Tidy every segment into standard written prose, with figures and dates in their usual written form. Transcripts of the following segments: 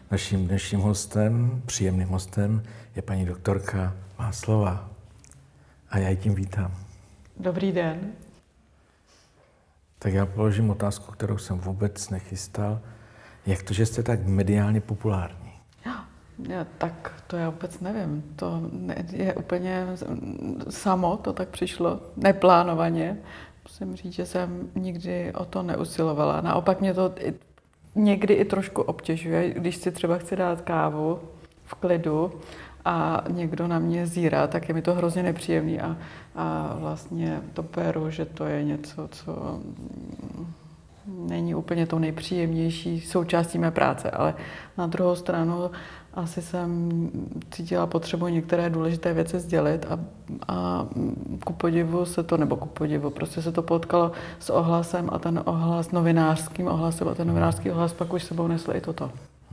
Naším dnešním hostem, příjemným hostem, je paní doktorka Máslova. A já ji tím vítám. Dobrý den. Tak já položím otázku, kterou jsem vůbec nechystal. Jak to, že jste tak mediálně populární? Tak to já vůbec nevím. To je úplně samo, to tak přišlo, neplánovaně. Musím říct, že jsem nikdy o to neusilovala. Naopak mě to někdy i trošku obtěžuje, když si třeba chci dát kávu v klidu a někdo na mě zírá, tak je mi to hrozně nepříjemný a vlastně to beru, že to je něco, co není úplně tou nejpříjemnější součástí mé práce, ale na druhou stranu asi jsem cítila potřebu některé důležité věci sdělit a ku podivu se to, nebo ku podivu, prostě se to potkalo s ohlasem a ten ohlas novinářským ohlasem a ten novinářský ohlas pak už sebou nesl i toto.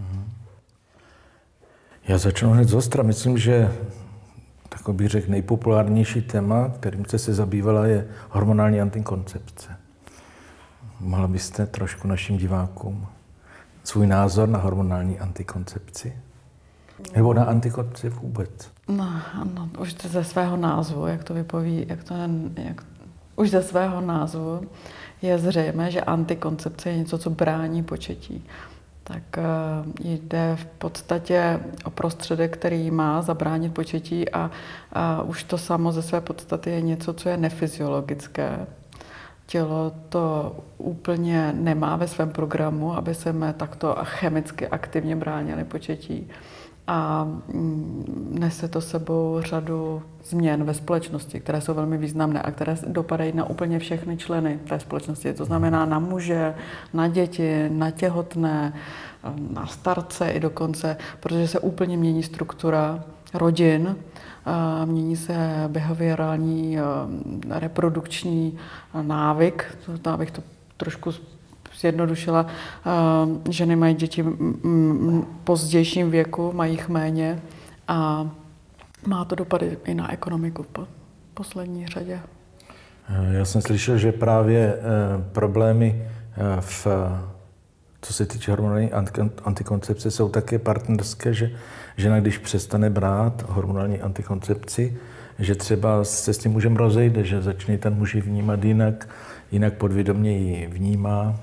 Já začnu hned zostra. Myslím, že takový bych řekl nejpopulárnější téma, kterým jste se zabývala, je hormonální antikoncepce. Mohla byste trošku našim divákům svůj názor na hormonální antikoncepci? Nebo na antikoncepci vůbec? No, už ze svého názvu, jak to vypoví, už ze svého názvu je zřejmé, že antikoncepce je něco, co brání početí. Tak jde v podstatě o prostředek, který má zabránit početí a už to samo ze své podstaty je něco, co je nefyziologické. Tělo to úplně nemá ve svém programu, aby jsme takto chemicky aktivně bránili početí. A nese to sebou řadu změn ve společnosti, které jsou velmi významné a které dopadají na úplně všechny členy té společnosti. To znamená na muže, na děti, na těhotné, na starce i dokonce, protože se úplně mění struktura rodin, mění se behaviorální reprodukční návyk, abych to trošku zjednodušila. Ženy mají děti v pozdějším věku, mají jich méně a má to dopady i na ekonomiku v poslední řadě. Já jsem slyšel, že právě problémy co se týče hormonální antikoncepce, jsou také partnerské, že žena, když přestane brát hormonální antikoncepci, že třeba se s tím mužem rozejde, že začne ten muž ji vnímat jinak podvědomě ji vnímá.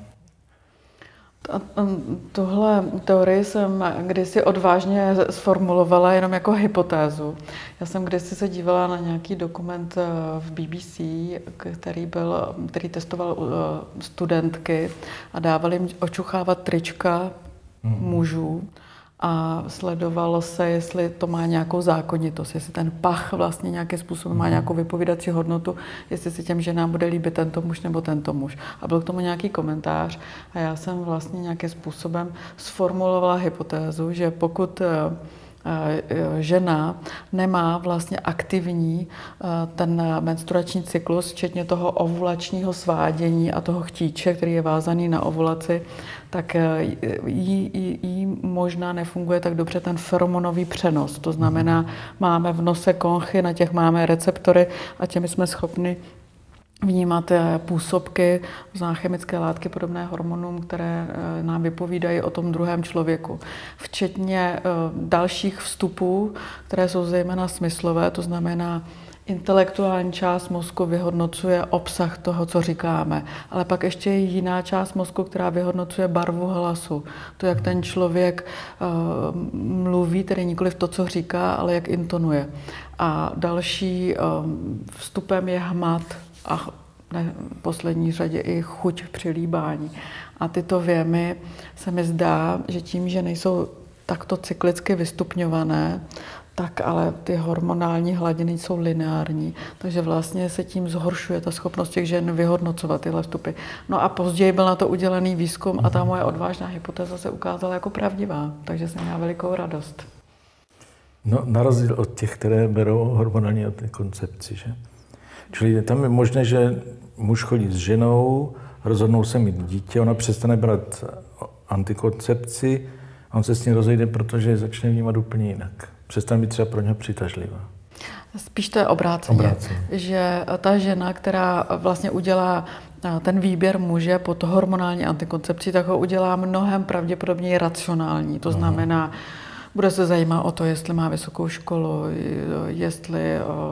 Tuhle teorii jsem kdysi odvážně sformulovala jenom jako hypotézu. Já jsem kdysi se dívala na nějaký dokument v BBC, který testoval studentky a dávali jim očuchávat trička mužů a sledovalo se, jestli to má nějakou zákonitost, jestli ten pach vlastně nějakým způsobem má nějakou vypovídací hodnotu, jestli si těm ženám bude líbit tento muž nebo tento muž. A byl k tomu nějaký komentář a já jsem vlastně nějakým způsobem sformulovala hypotézu, že pokud žena nemá vlastně aktivní ten menstruační cyklus, včetně toho ovulačního svádění a toho chtíče, který je vázaný na ovulaci, tak jí možná nefunguje tak dobře ten feromonový přenos. To znamená, máme v nose konchy, na těch máme receptory a těmi jsme schopni vnímat působky, chemické látky podobné hormonům, které nám vypovídají o tom druhém člověku. Včetně dalších vstupů, které jsou zejména smyslové, to znamená, intelektuální část mozku vyhodnocuje obsah toho, co říkáme, ale pak ještě je jiná část mozku, která vyhodnocuje barvu hlasu. To, jak ten člověk mluví, tedy nikoliv to, co říká, ale jak intonuje. A další vstupem je hmat a v poslední řadě i chuť při líbání. A tyto věmy se mi zdá, že tím, že nejsou takto cyklicky vystupňované, tak ale ty hormonální hladiny jsou lineární, takže vlastně se tím zhoršuje ta schopnost těch žen vyhodnocovat tyhle vstupy. No a později byl na to udělaný výzkum a ta moje odvážná hypotéza se ukázala jako pravdivá, takže jsem měla velikou radost. No, na rozdíl od těch, které berou hormonální antikoncepci, že? Čili tam je možné, že muž chodí s ženou, rozhodnou se mít dítě, ona přestane brát antikoncepci a on se s ní rozejde, protože začne vnímat úplně jinak. Přestane být třeba pro něho přitažlivá. Spíš to je obráceně, že ta žena, která vlastně udělá ten výběr muže pod hormonální antikoncepcí, tak ho udělá mnohem pravděpodobně racionální. To znamená, bude se zajímat o to, jestli má vysokou školu, jestli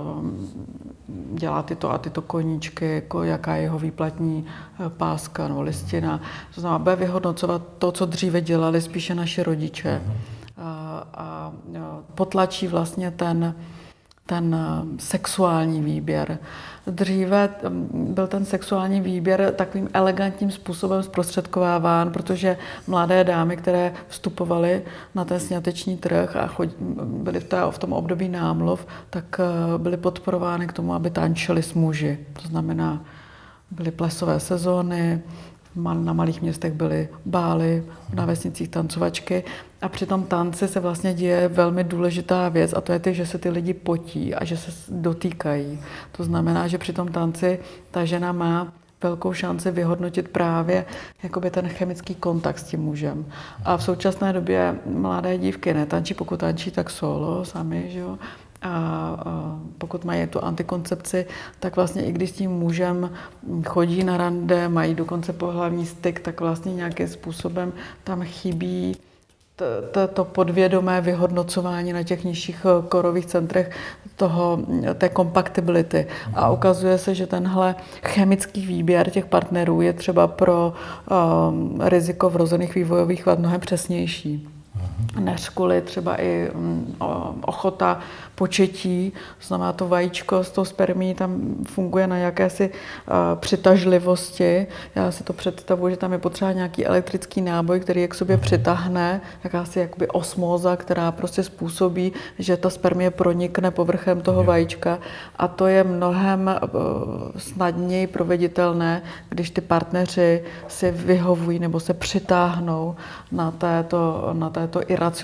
dělá tyto a tyto koníčky, jaká je jeho výplatní páska nebo listina. To znamená, bude vyhodnocovat to, co dříve dělali spíše naši rodiče. A potlačí vlastně ten sexuální výběr. Dříve byl ten sexuální výběr takovým elegantním způsobem zprostředkováván, protože mladé dámy, které vstupovaly na ten sňateční trh a byly v tom období námluv, tak byly podporovány k tomu, aby tančily s muži. To znamená, byly plesové sezóny, na malých městech byly bály, na vesnicích tancovačky a při tom tanci se vlastně děje velmi důležitá věc a to je že se ty lidi potí a že se dotýkají. To znamená, že při tom tanci ta žena má velkou šanci vyhodnotit právě jakoby ten chemický kontakt s tím mužem. A v současné době mladé dívky netančí, pokud tančí, tak solo sami, že jo? A pokud mají tu antikoncepci, tak vlastně i když s tím mužem chodí na rande, mají dokonce pohlavní styk, tak vlastně nějakým způsobem tam chybí to podvědomé vyhodnocování na těch nižších korových centrech té kompatibility. A ukazuje se, že tenhle chemický výběr těch partnerů je třeba pro riziko vrozených vývojových vad mnohem přesnější. Než kvůli třeba i ochota početí, to znamená to vajíčko s tou spermií tam funguje na jakési přitažlivosti. Já si to představuji, že tam je potřeba nějaký elektrický náboj, který je k sobě přitáhne, jakási jakoby osmóza, která prostě způsobí, že ta spermie pronikne povrchem toho vajíčka a to je mnohem snadněji proveditelné, když ty partneři si vyhovují nebo se přitáhnou na této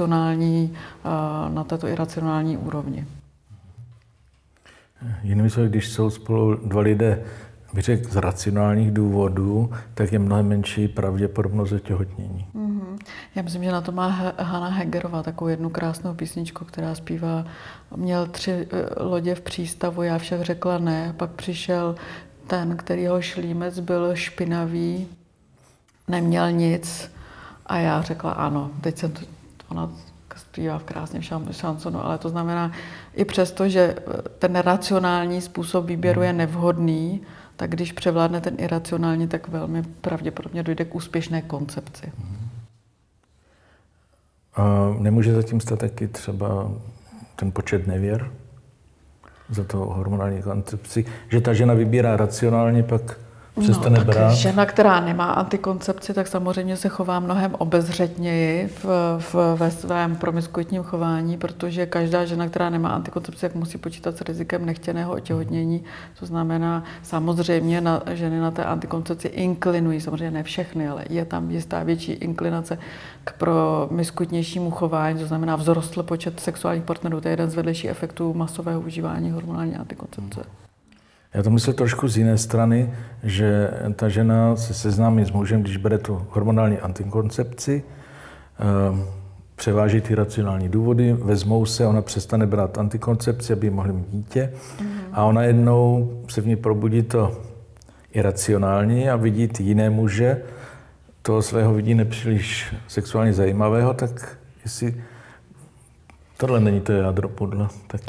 iracionální úrovni. Jinými slovy, když jsou spolu dva lidé, bych řekl, z racionálních důvodů, tak je mnohem menší pravděpodobnost otěhotnění. Já myslím, že na to má Hana Hegerová takovou jednu krásnou písničku, která zpívá: měl 3 lodě v přístavu, já však řekla ne, pak přišel ten, kterýho šlímec byl špinavý, neměl nic a já řekla ano. Teď jsem ona zpívá v krásném šansonu, ale to znamená, i přesto, že ten racionální způsob výběru je nevhodný, tak když převládne ten iracionální, tak velmi pravděpodobně dojde k úspěšné koncepci. A nemůže zatím stát taky třeba ten počet nevěr za to hormonální koncepci, že ta žena vybírá racionálně, pak přestane brát? Žena, která nemá antikoncepci, tak samozřejmě se chová mnohem obezřetněji ve svém promiskuitním chování, protože každá žena, která nemá antikoncepci, tak musí počítat s rizikem nechtěného otěhotnění. To znamená, samozřejmě ženy na té antikoncepci inklinují, samozřejmě ne všechny, ale je tam jistá větší inklinace k promiskuitnějšímu chování, to znamená vzrostl počet sexuálních partnerů. To je jeden z vedlejších efektů masového užívání hormonální antikoncepce. Já to myslím trošku z jiné strany, že ta žena se seznámí s mužem, když bere tu hormonální antikoncepci, převáží ty racionální důvody, vezmou se, ona přestane brát antikoncepci, aby mohli mít dítě a ona jednou se v ní probudí to iracionální a vidí ty jiné muže, toho svého vidí nepříliš sexuálně zajímavého, tak jestli tohle není to jádro pudla.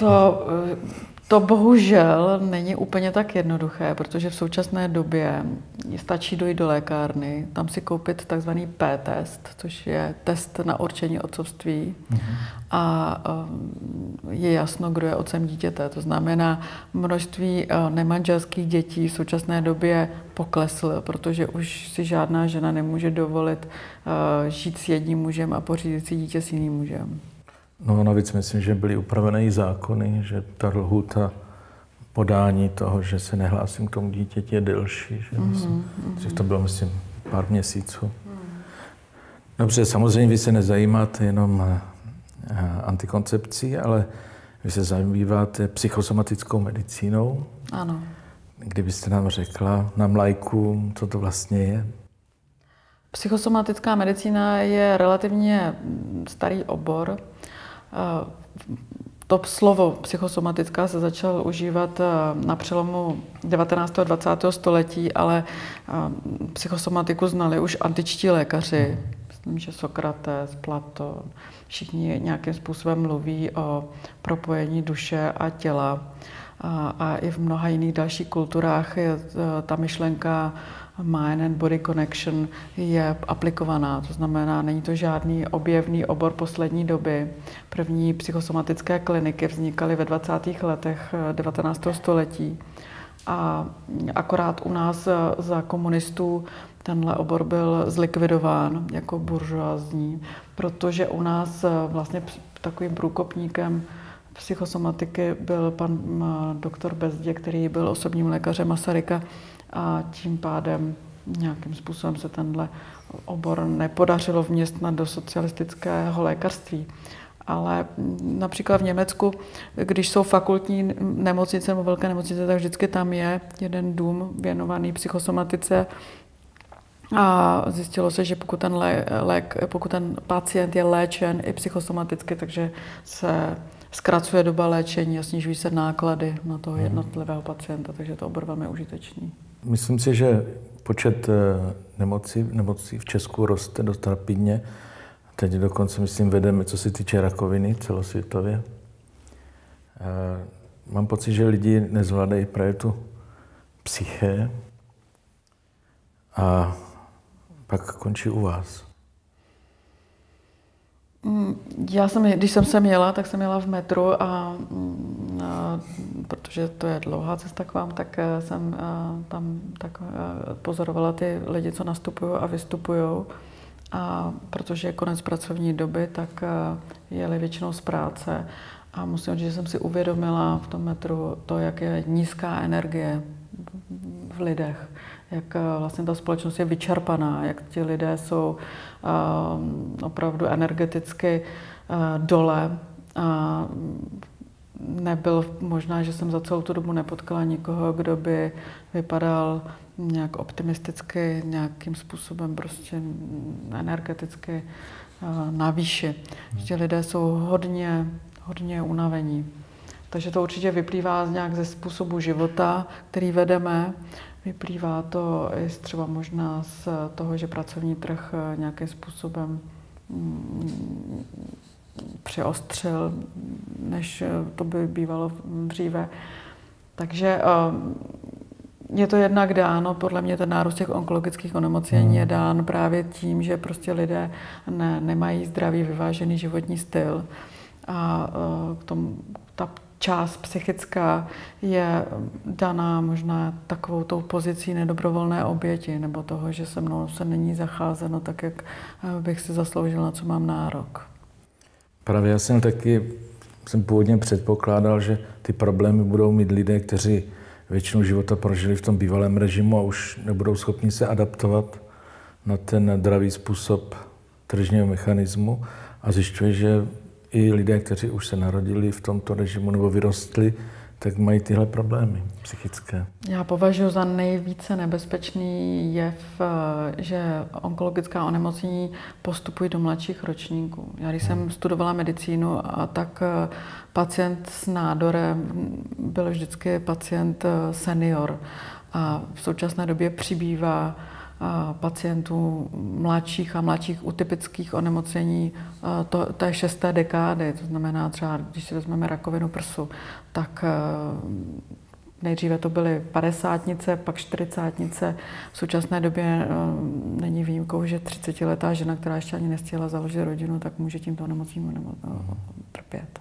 To bohužel není úplně tak jednoduché, protože v současné době stačí dojít do lékárny, tam si koupit takzvaný P-test, což je test na určení otcovství a je jasno, kdo je otcem dítěte. To znamená, množství nemanželských dětí v současné době pokleslo, protože už si žádná žena nemůže dovolit žít s jedním mužem a pořídit si dítě s jiným mužem. No navíc myslím, že byly upravené i zákony, že ta lhůta podání toho, že se nehlásím k tomu dítěti, je delší. Že dřív to bylo, myslím, pár měsíců. Dobře, samozřejmě vy se nezajímáte jenom antikoncepcí, ale vy se zabýváte psychosomatickou medicínou. Ano. Kdybyste nám řekla, nám laikům, co to vlastně je? Psychosomatická medicína je relativně starý obor. to slovo psychosomatická se začal užívat na přelomu 19. a 20. století, ale psychosomatiku znali už antičtí lékaři. Myslím, že Sokrates, Platon, všichni nějakým způsobem mluví o propojení duše a těla. A i v mnoha jiných dalších kulturách je ta myšlenka mind and body connection je aplikovaná. To znamená, není to žádný objevný obor poslední doby. První psychosomatické kliniky vznikaly ve 20. letech 19. století. A akorát u nás za komunistů tenhle obor byl zlikvidován jako buržoazní, protože u nás vlastně takovým průkopníkem psychosomatiky byl pan doktor Bezdě, který byl osobním lékařem Masaryka a tím pádem nějakým způsobem se tenhle obor nepodařilo vměstnat do socialistického lékařství. Ale například v Německu, když jsou fakultní nemocnice nebo velké nemocnice, tak vždycky tam je jeden dům věnovaný psychosomatice. A zjistilo se, že pokud ten pacient je léčen i psychosomaticky, takže se zkracuje doba léčení a snižují se náklady na toho jednotlivého pacienta, takže je to obor velmi užitečný. Myslím si, že počet nemocí v Česku roste dost rapidně. Teď dokonce, myslím, vedeme, co se týče rakoviny celosvětově. Mám pocit, že lidi nezvládají právě tu psyché a pak končí u vás. Když jsem sem jela, tak jsem jela v metru a protože to je dlouhá cesta k vám, tak jsem tam pozorovala ty lidi, co nastupují a vystupují. A protože je konec pracovní doby, tak jeli většinou z práce. A musím říct, že jsem si uvědomila v tom metru to, jak je nízká energie v lidech. Jak vlastně ta společnost je vyčerpaná, jak ti lidé jsou opravdu energeticky dole. A nebyl možná, že jsem za celou tu dobu nepotkala nikoho, kdo by vypadal nějak optimisticky, nějakým způsobem prostě energeticky na výši. Že lidé jsou hodně unavení. Takže to určitě vyplývá nějak ze způsobu života, který vedeme. Vyplývá to i třeba možná z toho, že pracovní trh nějakým způsobem přeostřil, než to by bývalo dříve. Takže je to jednak dáno, podle mě ten nárůst těch onkologických onemocnění je dán právě tím, že prostě lidé nemají zdravý, vyvážený životní styl. A ta část psychická je daná možná takovou tou pozicí nedobrovolné oběti, nebo toho, že se mnou se není zacházeno tak, jak bych si zasloužil, na co mám nárok. Právě já jsem původně předpokládal, že ty problémy budou mít lidé, kteří většinu života prožili v tom bývalém režimu a už nebudou schopni se adaptovat na ten dravý způsob tržního mechanismu a zjišťuje, že i lidé, kteří už se narodili v tomto režimu nebo vyrostli, tak mají tyhle problémy psychické. Já považuji za nejvíce nebezpečný jev, že onkologická onemocnění postupují do mladších ročníků. Já když jsem studovala medicínu, tak pacient s nádorem byl vždycky pacient senior. A v současné době přibývá pacientů mladších a mladších u typických onemocnění té 6. dekády. To znamená třeba, když si vezmeme rakovinu prsu, tak nejdříve to byly 50-tnice, pak 40-tnice. V současné době není výjimkou, že 30letá žena, která ještě ani nestihla založit rodinu, tak může tímto onemocněním trpět.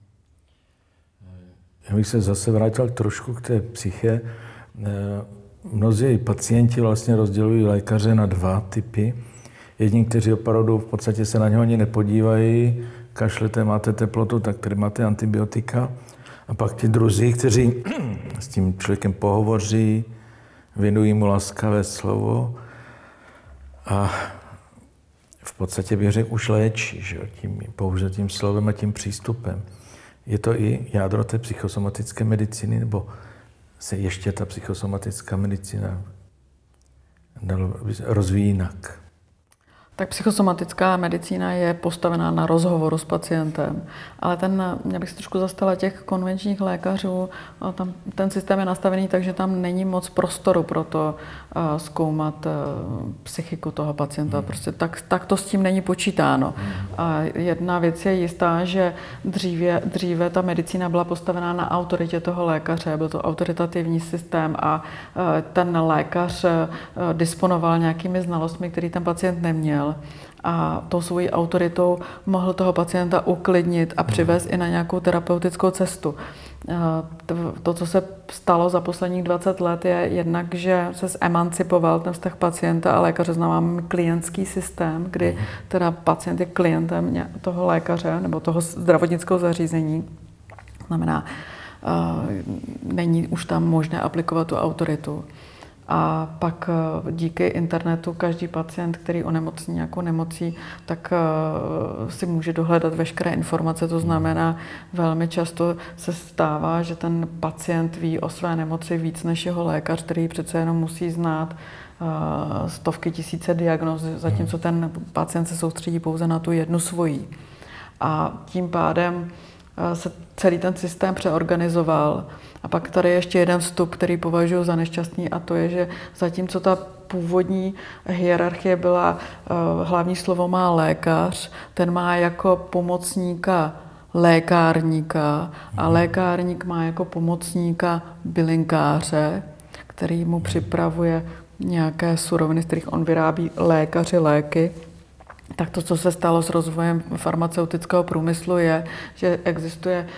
Já bych se zase vrátil trošku k té psyché. Mnozí pacienti vlastně rozdělují lékaře na dva typy. Jedni, kteří opravdu v podstatě se na něho ani nepodívají, kašlete, máte teplotu, tak tady máte antibiotika. A pak ti druzí, kteří s tím člověkem pohovoří, věnují mu laskavé slovo a v podstatě bych řekl, už léčí, že? Pouze tím slovem a tím přístupem. Je to i jádro té psychosomatické medicíny, nebo se ještě ta psychosomatická medicína rozvíjí jinak? Tak psychosomatická medicína je postavená na rozhovoru s pacientem, ale já bych se trošku zastala těch konvenčních lékařů, tam ten systém je nastavený tak, že tam není moc prostoru pro to zkoumat psychiku toho pacienta. Prostě tak to s tím není počítáno. A jedna věc je jistá, že dříve ta medicína byla postavená na autoritě toho lékaře, byl to autoritativní systém a ten lékař disponoval nějakými znalostmi, které ten pacient neměl. A tou svojí autoritou mohl toho pacienta uklidnit a přivést i na nějakou terapeutickou cestu. To, co se stalo za posledních 20 let, je jednak, že se zemancipoval ten vztah pacienta a lékaře, znamená klientský systém, kdy teda pacient je klientem toho lékaře nebo toho zdravotnického zařízení. Znamená, není už tam možné aplikovat tu autoritu. A pak díky internetu každý pacient, který onemocní nějakou nemocí, tak si může dohledat veškeré informace. To znamená, velmi často se stává, že ten pacient ví o své nemoci víc než jeho lékař, který přece jenom musí znát stovky tisíce diagnóz, zatímco ten pacient se soustředí pouze na tu jednu svoji. A tím pádem se celý ten systém přeorganizoval. A pak tady je ještě jeden vstup, který považuji za nešťastný, a to je, že zatímco ta původní hierarchie byla, hlavní slovo má lékař, ten má jako pomocníka lékárníka a lékárník má jako pomocníka bylinkáře, který mu připravuje nějaké suroviny, z kterých on vyrábí léky. Tak to, co se stalo s rozvojem farmaceutického průmyslu, je, že existuje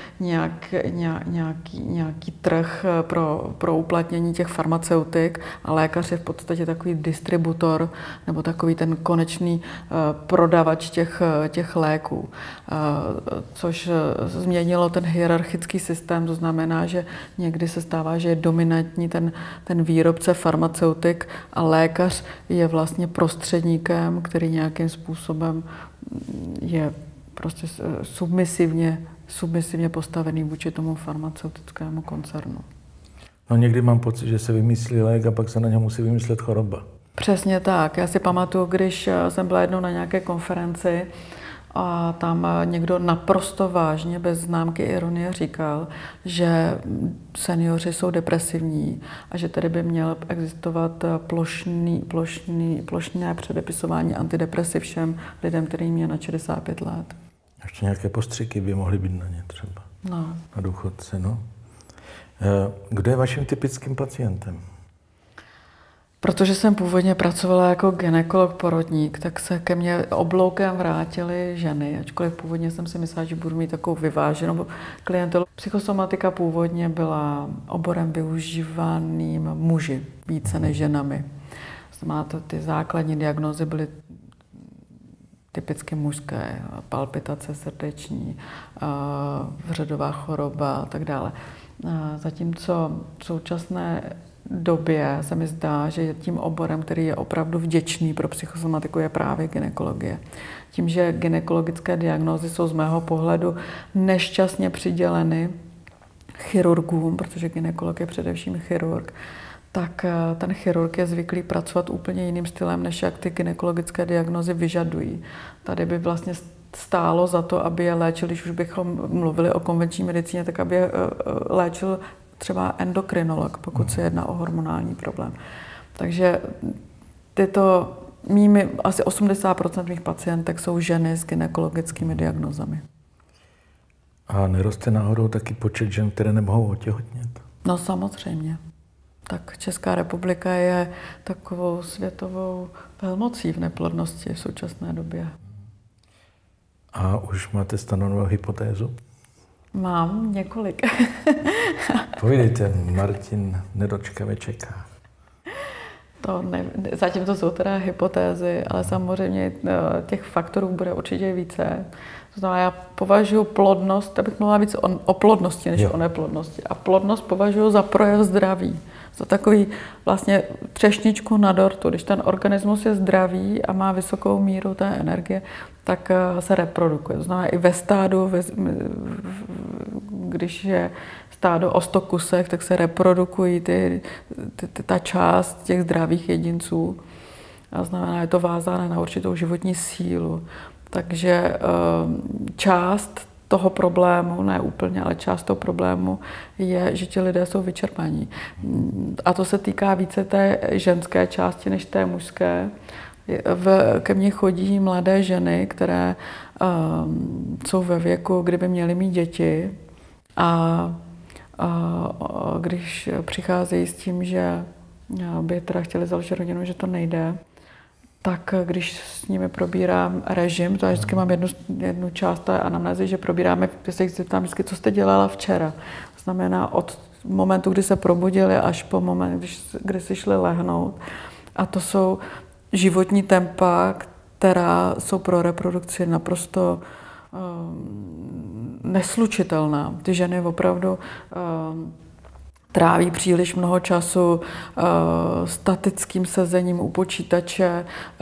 nějaký trh pro uplatnění těch farmaceutik a lékař je v podstatě takový distributor nebo takový ten konečný prodavač těch léků. Což změnilo ten hierarchický systém, to znamená, že někdy se stává, že je dominantní ten výrobce farmaceutik a lékař je vlastně prostředníkem, který nějakým způsobem je prostě submisivně postavený vůči tomu farmaceutickému koncernu. No někdy mám pocit, že se vymyslí lék a pak se na něm musí vymyslet choroba. Přesně tak. Já si pamatuju, když jsem byla jednou na nějaké konferenci a tam někdo naprosto vážně, bez známky ironie, říkal, že seniori jsou depresivní a že tedy by měl existovat plošné předepisování antidepresiv všem lidem, kterým je na 65 let. Ještě nějaké postřiky by mohly být na ně třeba. No. Na důchodce, no. Kdo je vaším typickým pacientem? Protože jsem původně pracovala jako gynekolog porodník, tak se ke mně obloukem vrátily ženy, ačkoliv původně jsem si myslela, že budu mít takovou vyváženou klientelu. Psychosomatika původně byla oborem využívaným muži více než ženami. Znamená, ty základní diagnózy byly typicky mužské, palpitace srdeční, vředová choroba a tak dále. Zatímco v současné době se mi zdá, že tím oborem, který je opravdu vděčný pro psychosomatiku, je právě gynekologie. Tím, že gynekologické diagnózy jsou z mého pohledu nešťastně přiděleny chirurgům, protože gynekolog je především chirurg, tak ten chirurg je zvyklý pracovat úplně jiným stylem, než jak ty gynekologické diagnózy vyžadují. Tady by vlastně stálo za to, aby je léčil, když už bychom mluvili o konvenční medicíně, tak aby je léčil třeba endokrinolog, pokud se jedná o hormonální problém. Takže asi 80% mých pacientek jsou ženy s gynekologickými diagnózami. A neroste náhodou taky počet žen, které nemohou otěhotnět? No samozřejmě. Tak Česká republika je takovou světovou velmocí v neplodnosti v současné době. A už máte stanovenou hypotézu? Mám několik. Povídejte, Martin nedočkavě čeká. Zatím to jsou teda hypotézy, ale samozřejmě těch faktorů bude určitě více. To znamená, já považuji plodnost, abych mluvila víc o plodnosti než o neplodnosti. A plodnost považuji za projev zdraví. Za takový vlastně třešničku na dortu. Když ten organismus je zdravý a má vysokou míru té energie, tak se reprodukuje. To znamená, i ve stádu, když je stádo o 100 kusech, tak se reprodukují ta část těch zdravých jedinců. A znamená, je to vázané na určitou životní sílu. Takže část toho problému, ne úplně, ale část toho problému je, že ti lidé jsou vyčerpaní. A to se týká více té ženské části než té mužské. Ke mně chodí mladé ženy, které jsou ve věku, kdyby měly mít děti a když přicházejí s tím, že by teda chtěli založit rodinu, že to nejde, tak když s nimi probírám režim, to já vždycky mám jednu část té anamnézy, že probíráme, když se jich zeptám vždycky, co jste dělala včera. To znamená od momentu, kdy se probudili, až po moment, kdy si šli lehnout. A to jsou životní tempa, která jsou pro reprodukci naprosto neslučitelná. Ty ženy opravdu tráví příliš mnoho času statickým sezením u počítače,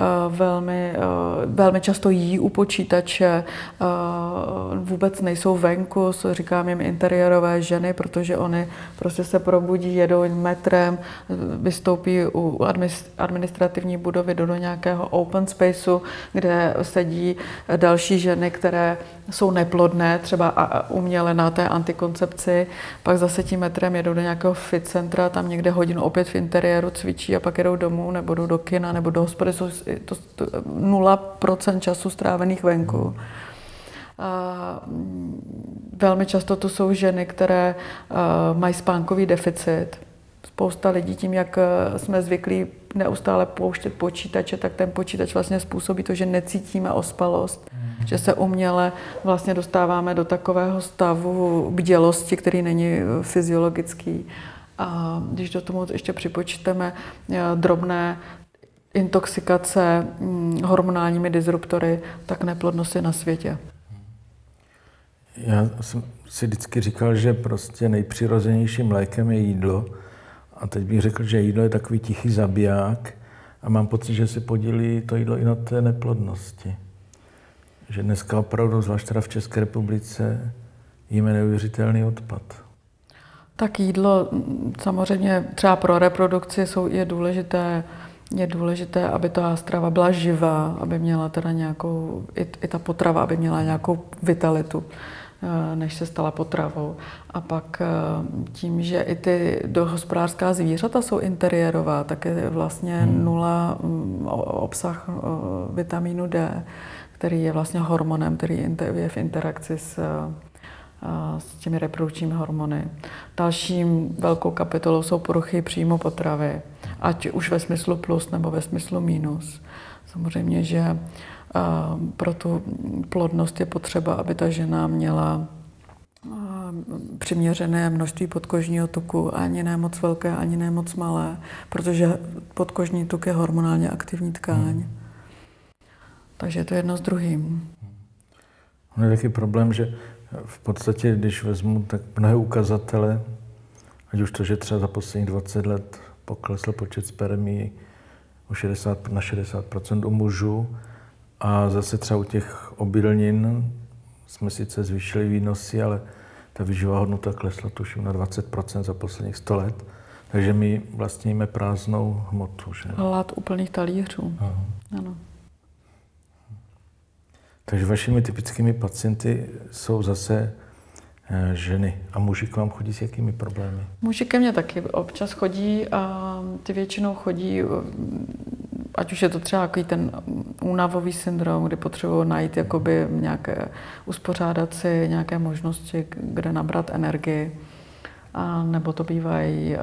velmi často jí u počítače, vůbec nejsou venku, říkám jim interiérové ženy, protože oni prostě se probudí, jedou metrem, vystoupí u administrativní budovy do nějakého open spaceu, kde sedí další ženy, které jsou neplodné, třeba uměle na té antikoncepci, pak zase tím metrem jedou do nějakého fit centra, tam někde hodinu opět v interiéru cvičí a pak jedou domů, nebo jdou do kina, nebo do hospody, jsou to 0% času strávených venku. Velmi často to jsou ženy, které mají spánkový deficit. Spousta lidí tím, jak jsme zvyklí neustále pouštět počítače, tak ten počítač vlastně způsobí to, že necítíme ospalost, že se uměle vlastně dostáváme do takového stavu bdělosti, který není fyziologický. A když do tomu ještě připočteme drobné intoxikace hormonálními disruptory, tak neplodnost je na světě. Já jsem si vždycky říkal, že prostě nejpřirozenějším lékem je jídlo. A teď bych řekl, že jídlo je takový tichý zabiják a mám pocit, že se podílí to jídlo i na té neplodnosti. Že dneska opravdu, zvlášť teda v České republice, jíme neuvěřitelný odpad. Tak jídlo samozřejmě třeba pro reprodukci je důležité, aby ta strava byla živá, aby měla teda nějakou, i ta potrava, aby měla nějakou vitalitu, než se stala potravou. A pak tím, že i ty dohospodářská zvířata jsou interiérová, tak je vlastně nula obsah vitamínu D, který je vlastně hormonem, který je v interakci s těmi reprodukčními hormony. Dalším velkou kapitolou jsou poruchy příjmu potravy, ať už ve smyslu plus nebo ve smyslu minus. Samozřejmě, že pro tu plodnost je potřeba, aby ta žena měla přiměřené množství podkožního tuku, ani ne moc velké, ani ne moc malé, protože podkožní tuk je hormonálně aktivní tkáň. Takže to je jedno s druhým. Je taky problém, že v podstatě, když vezmu tak mnohé ukazatele, ať už to, že třeba za posledních 20 let poklesl počet spermií na 60% u mužů a zase třeba u těch obilnin jsme sice zvýšili výnosy, ale ta výživová hodnota klesla tuším na 20% za posledních 100 let. Takže my vlastně jíme prázdnou hmotu. Že? Hlad úplných talířů. Ano. Takže vašimi typickými pacienty jsou zase ženy. A muži k vám chodí s jakými problémy? Muži ke mně taky občas chodí a ty většinou chodí, ať už je to třeba takový ten únavový syndrom, kdy potřebují najít jakoby nějaké, uspořádat si nějaké možnosti, kde nabrat energii. A nebo to bývají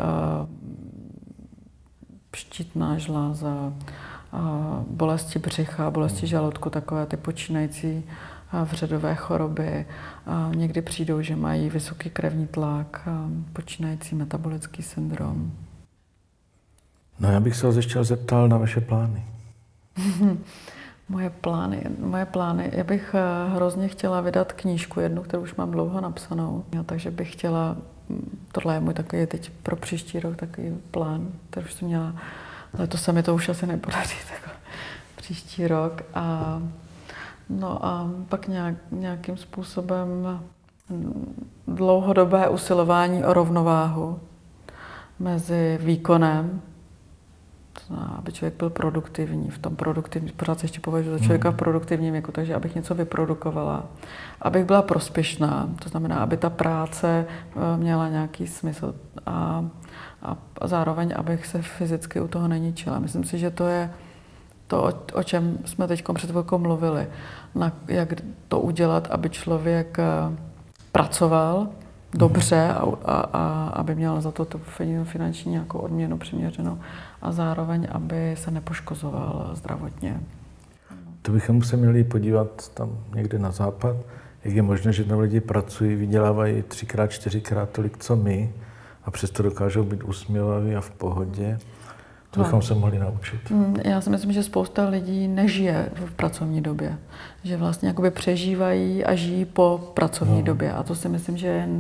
štítná žláza, bolesti břicha, bolesti žaludku, takové ty počínající vředové choroby. Někdy přijdou, že mají vysoký krevní tlak, počínající metabolický syndrom. No já bych se vás ještě zeptal na vaše plány. Moje plány. Já bych hrozně chtěla vydat knížku jednu, kterou už mám dlouho napsanou. Takže bych chtěla, tohle je můj takový teď pro příští rok takový plán, který už jsem měla. Letos se mi to už asi nepodaří, tak příští rok. A pak nějakým způsobem dlouhodobé usilování o rovnováhu mezi výkonem To znamená, aby člověk byl produktivní, v tom produktivní, pořád se ještě považuji za člověka v produktivním věku, takže abych něco vyprodukovala, abych byla prospěšná, to znamená, aby ta práce měla nějaký smysl a zároveň, abych se fyzicky u toho neničila. Myslím si, že to je to, o čem jsme teď před chvilkou mluvili. Jak to udělat, aby člověk pracoval dobře a aby měl za to tu finanční nějakou odměnu přiměřenou a zároveň, aby se nepoškozoval zdravotně. To bychom se měli podívat tam někde na západ, jak je možné, že tam lidi pracují, vydělávají 3x, 4x tolik, co my, a přesto dokážou být usměvaví a v pohodě. To bychom se mohli naučit. Já si myslím, že spousta lidí nežije v pracovní době. Že vlastně jakoby přežívají a žijí po pracovní době. A to si myslím, že je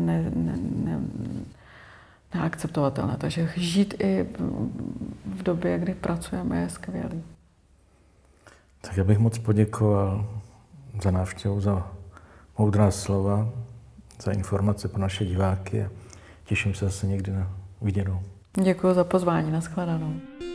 neakceptovatelné. Takže žít i v době, kdy pracujeme, je skvělý. Tak já bych moc poděkoval za návštěvu, za moudrá slova, za informace pro naše diváky a těším se zase někdy na viděnou. Děkuji za pozvání, nashledanou.